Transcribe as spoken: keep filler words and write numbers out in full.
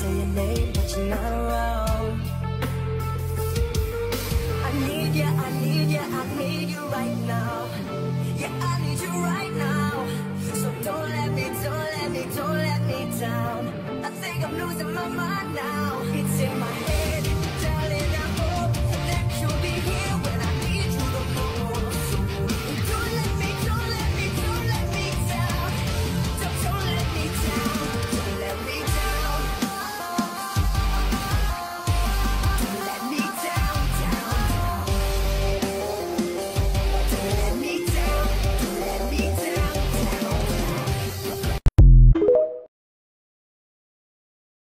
say your name, but you're not around. I need you, I need you, I need you right now. Yeah, I need you right now. So don't let me, don't let me, don't let me down. I think I'm losing my mind now. It's in my